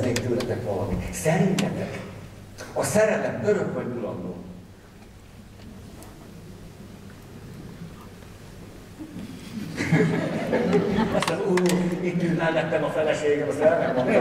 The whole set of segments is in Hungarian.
kérdeznék tőletek valamit. Szerintetek a szerelem örök vagy mulandó? Aztán itt ül mellettem a feleségem, azt el megmondtam.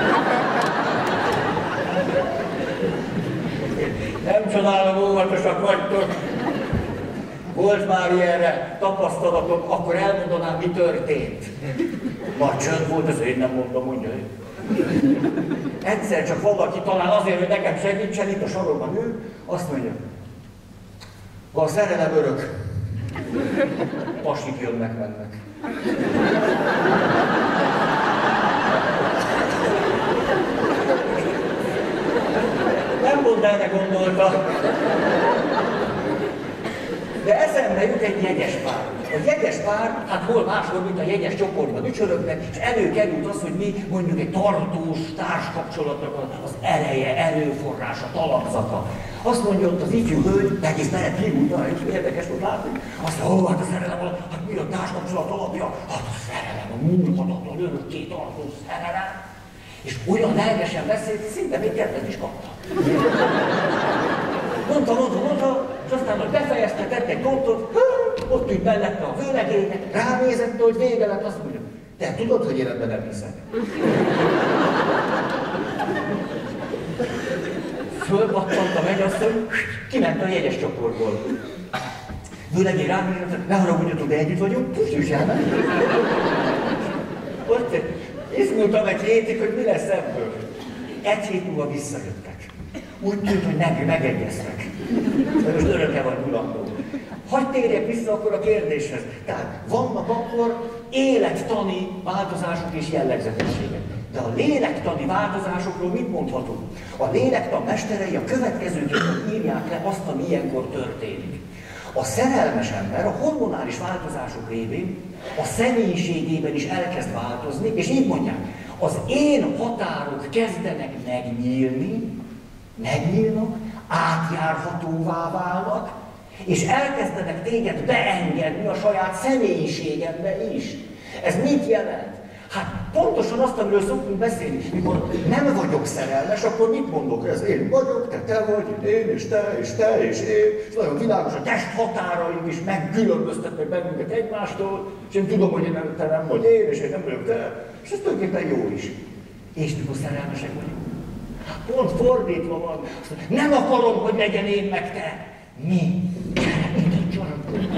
Nem csodálom, óvatosak vagytok. Volt már ilyenre tapasztalatom, akkor elmondanám, mi történt. Nagy csönd volt, az én nem mondom, mondja. Egyszer csak valaki, talán azért, hogy nekem segítsen, itt a sarokban ül, azt mondja, ha a szerelem örök, pasik jönnek, mennek. Nem mondd el, ne gondolta. De eszembe jut egy jegyes pár. A jegyes pár, hát hol máshol, mint a jegyes csoportban ücsörögnek, és előkerült az, hogy mi mondjuk egy tartós társkapcsolatnak az ereje, erőforrása, talapzata. Azt mondja ott az ifjú hölgy, egész menet hívulta, és érdekes volt látni. Azt mondja, hát a szerelem, hát mi a társkapcsolat alapja? Hát a szerelem, a múlhatatlan, örökké tartó szerelem. És olyan lelkesen beszélt, szinte még kedvet is kapta. Mondta, és aztán, hogy befejezte, tett egy pontot, ott ült mellette a vőlegénynek, ránézett, hogy vége lett, azt mondja, te tudod, hogy én ebben nem hiszek? Fölpattant a mennyasszony, kiment a jegyes csoportból. Vőlegény ránézett, ne haragudjatok, de együtt vagyunk, pusd elment. Ott izgultam egy hétig, hogy mi lesz ebből. Egy hét múlva visszajöttek. Úgy tűnt, hogy megegyeztek. Most öröke vagy mulandó. Hadd térjek vissza akkor a kérdéshez. Tehát vannak akkor élettani változások és jellegzetességek. De a lélektani változásokról mit mondhatunk? A lélektan mesterei a következőképpen írják le azt, ami ilyenkor történik. A szerelmes ember a hormonális változások révén a személyiségében is elkezd változni, és így mondják, az én határok kezdenek megnyílnak, átjárhatóvá válnak, és elkezdenek téged beengedni a saját személyiségembe is. Ez mit jelent? Hát pontosan azt, amiről szoktunk beszélni. Mikor nem vagyok szerelmes, akkor mit mondok? Ez én vagyok, te vagy, én, és te, és te, és én. És nagyon világos, a test határaink is megkülönböztetnek bennünket egymástól, és én tudom, hogy te nem vagy én, és én nem vagyok te. És ez tulajdonképpen jó is. És mikor szerelmesek vagyunk? Pont fordítva van. Nem akarom, hogy legyen én meg te. Mi? Gyere, mint a csorog.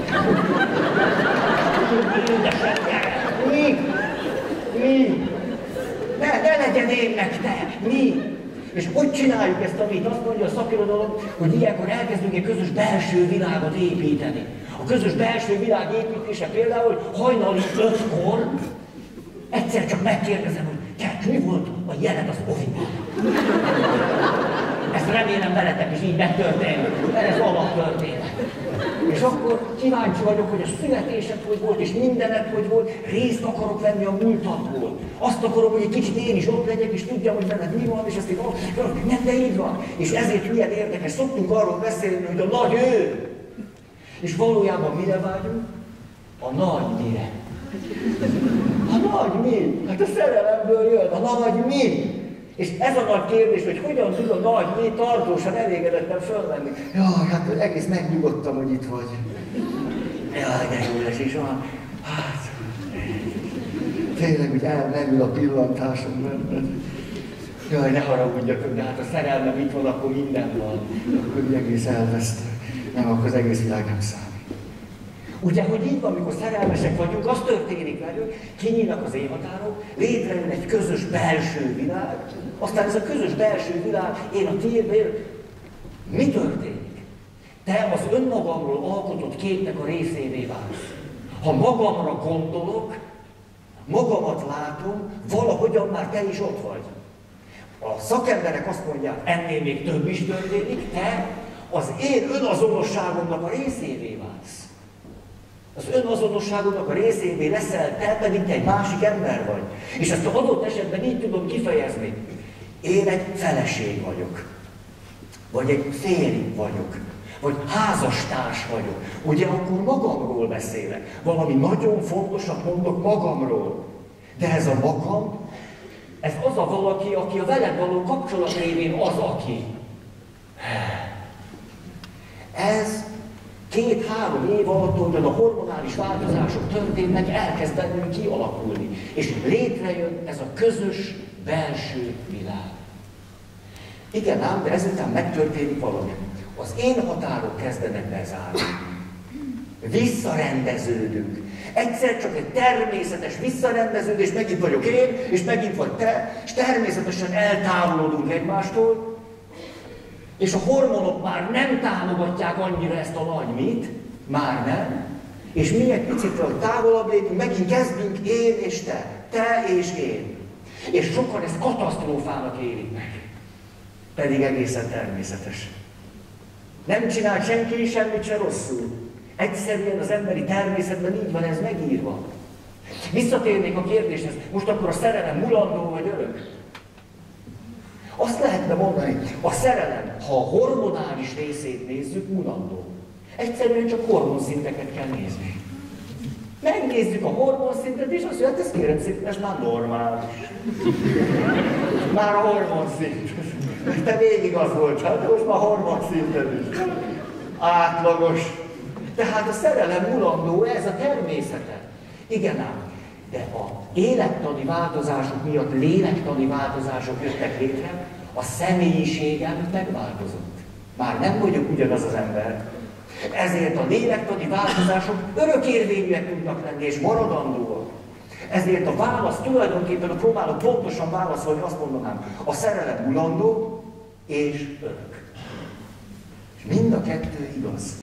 Édesem, gyere. Mi? Ne legyen én meg te. Mi? És hogy csináljuk ezt, amit azt mondja a szakirodalom, hogy ilyenkor elkezdünk egy közös belső világot építeni. A közös belső világ építése például hajnali 5-kor egyszer csak megkérdezem, hogy mi volt a jelent az oviban? Ezt remélem veletek is így megtörtént, mert ez alaptörténet. És akkor kíváncsi vagyok, hogy a születésed hogy volt, és mindened hogy volt, részt akarok venni a múltadból. Azt akarom, hogy egy kicsit én is ott legyek, és tudjam, hogy benned mi van, és ezt így nem, de így van. És ezért milyen érdekes, szoktunk arról beszélni, hogy a nagy ő. És valójában mire vágyunk? A nagy mire. A nagy mi? Hát a szerelemből jön, a nagy mi? És ez a nagy kérdés, hogy hogyan tud a nagy mi tartósan elégedetten fölmenni. Jaj, hát egész megnyugodtam, hogy itt vagy. Jaj, de jó lesz, és van. Hát, tényleg, hogy elmerül a pillantásom benned. Jaj, ne haragudjak, de hát a szerelmem itt van, akkor minden van. Akkor egész elvesztek. Nem, akkor az egész világ nem számít. Ugye, hogy így van, amikor szerelmesek vagyunk, az történik velünk, kinyílnak az éjhatárok, létrejön egy közös belső világ, aztán ez a közös belső világ, én a tiédben, mi történik? Te az önmagamról alkotott képnek a részévé válsz. Ha magamra gondolok, magamat látom, valahogyan már te is ott vagy. A szakemberek azt mondják, ennél még több is történik, te az én önazonosságomnak a részévé válsz. Az önazonosságodnak a részévé leszel, te pedig te egy másik ember vagy. És ezt az adott esetben így tudom kifejezni. Én egy feleség vagyok. Vagy egy férj vagyok. Vagy házastárs vagyok. Ugye akkor magamról beszélek. Valami nagyon fontosat mondok magamról. De ez a magam Ez az a valaki, aki a veled való kapcsolat révén az, aki. Ez 2-3 év alatt, hogy a hormonális változások történnek, elkezd bennünk kialakulni. És létrejön ez a közös belső világ. Igen ám, de ezután megtörténik valami. Az én határok kezdenek bezárni. Visszarendeződünk. Egyszer csak egy természetes visszarendeződés, megint vagyok én, és megint vagy te, és természetesen eltávolodunk egymástól, és a hormonok már nem támogatják annyira ezt a nagy mit, már nem, és mi egy picit távolabb lépünk, megint kezdünk én és te és én. És sokan ezt katasztrófának élik meg. Pedig egészen természetes. Nem csinál senki semmit se rosszul. Egyszerűen az emberi természetben így van ez megírva. Visszatérnék a kérdéshez, most akkor a szerelem mulandó vagy örök? Azt lehetne mondani, a szerelem, ha a hormonális részét nézzük, mulandó. Egyszerűen csak hormonszinteket kell nézni. Megnézzük a hormonszintet, és azt mondja, hát ezt kérem szépen, ez már normális. Már a hormonszint. Te végig az voltál, de most már hormonszinten is. Átlagos. Tehát a szerelem mulandó, ez a természete. Igen ám, de a élettani változások miatt lélektani változások jöttek létre, a személyiségem megváltozott. Már nem vagyok ugyanaz az ember. Ezért a lélektani változások örökérvényűek tudnak lenni, és maradandóak. Ezért a válasz tulajdonképpen, próbálok pontosan válaszolni, azt mondanám, a szerelem mulandó és örök. És mind a kettő igaz.